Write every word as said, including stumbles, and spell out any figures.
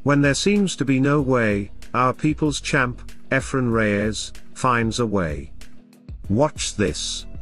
When there seems to be no way, our people's champ, Efren Reyes, finds a way. Watch this.